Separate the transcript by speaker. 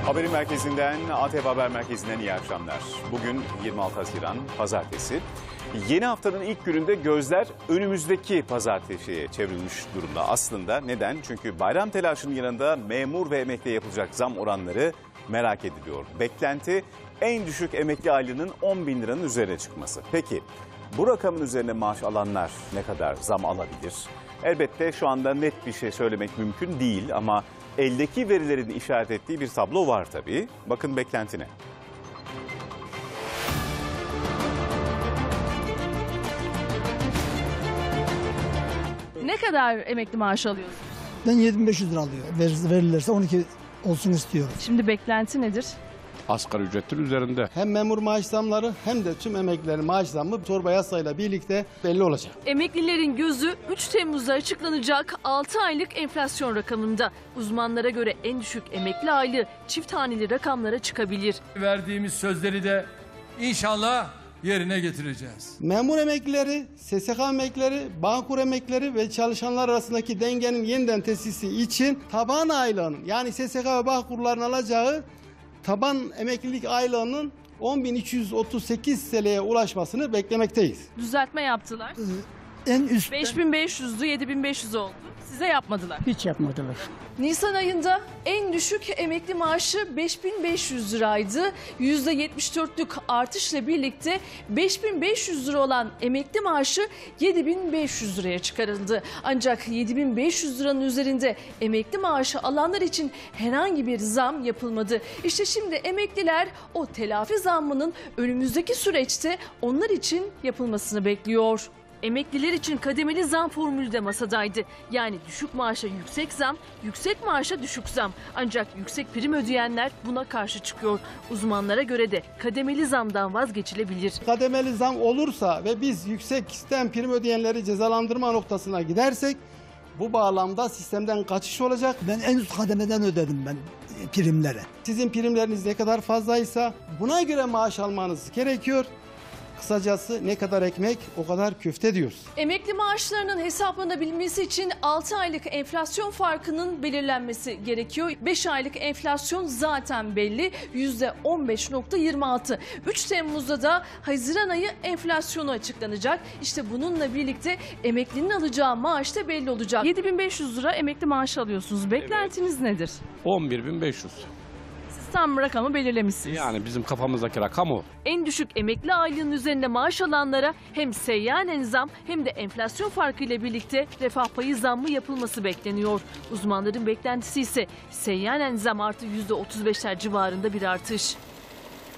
Speaker 1: Haberin merkezinden, ATV Haber Merkezi'nden iyi akşamlar. Bugün 26 Haziran Pazartesi. Yeni haftanın ilk gününde gözler önümüzdeki pazartesiye çevrilmiş durumda. Aslında neden? Çünkü bayram telaşının yanında memur ve emekliye yapılacak zam oranları merak ediliyor. Beklenti en düşük emekli aylığının 10 bin liranın üzerine çıkması. Peki bu rakamın üzerine maaş alanlar ne kadar zam alabilir? Elbette şu anda net bir şey söylemek mümkün değil ama eldeki verilerin işaret ettiği bir tablo var tabii. Bakın beklentine.
Speaker 2: Ne kadar emekli maaşı alıyorsun?
Speaker 3: Ben 7500 lira alıyor. Verilirse 12 olsun istiyorum.
Speaker 2: Şimdi beklenti nedir?
Speaker 4: Asgari ücretin üzerinde.
Speaker 5: Hem memur maaş zamları hem de tüm emeklilerin maaş zammı torba yasayla birlikte belli olacak.
Speaker 2: Emeklilerin gözü 3 Temmuz'da açıklanacak 6 aylık enflasyon rakamında. Uzmanlara göre en düşük emekli aylığı çift haneli rakamlara çıkabilir.
Speaker 6: Verdiğimiz sözleri de inşallah yerine getireceğiz.
Speaker 5: Memur emeklileri, SSK emeklileri, Bağkur emeklileri ve çalışanlar arasındaki dengenin yeniden tesisi için taban aylığının yani SSK ve Bağkurların alacağı taban emeklilik aylığının 10.238 TL'ye ulaşmasını beklemekteyiz.
Speaker 2: Düzeltme yaptılar.
Speaker 3: En üst
Speaker 2: 5500'dü 7500 oldu. Size yapmadılar.
Speaker 3: hiç yapmadılar.
Speaker 2: Nisan ayında en düşük emekli maaşı 5500 liraydı. %74'lük artışla birlikte 5500 lira olan emekli maaşı 7500 liraya çıkarıldı. Ancak 7500 liranın üzerinde emekli maaşı alanlar için herhangi bir zam yapılmadı. İşte şimdi emekliler o telafi zammının önümüzdeki süreçte onlar için yapılmasını bekliyor. Emekliler için kademeli zam formülü de masadaydı. Yani düşük maaşa yüksek zam, yüksek maaşa düşük zam. Ancak yüksek prim ödeyenler buna karşı çıkıyor. Uzmanlara göre de kademeli zamdan vazgeçilebilir.
Speaker 5: Kademeli zam olursa ve biz yüksek sistem prim ödeyenleri cezalandırma noktasına gidersek bu bağlamda sistemden kaçış olacak.
Speaker 3: Ben en üst kademeden ödedim ben primlere.
Speaker 5: Sizin primleriniz ne kadar fazlaysa buna göre maaş almanız gerekiyor. Kısacası ne kadar ekmek o kadar köfte diyoruz.
Speaker 2: Emekli maaşlarının hesaplanabilmesi için 6 aylık enflasyon farkının belirlenmesi gerekiyor. 5 aylık enflasyon zaten belli %15.26. 3 Temmuz'da da Haziran ayı enflasyonu açıklanacak. İşte bununla birlikte emeklinin alacağı maaş da belli olacak. 7500 lira emekli maaşı alıyorsunuz. Beklentiniz nedir?
Speaker 4: 11.500.
Speaker 2: Siz tam rakamı belirlemişsiniz.
Speaker 4: Yani bizim kafamızdaki rakam o.
Speaker 2: En düşük emekli aylığının üzerinde maaş alanlara hem seyyanen zam hem de enflasyon farkıyla birlikte refah payı zammı yapılması bekleniyor. Uzmanların beklentisi ise seyyanen zam artı %35'ler civarında bir artış.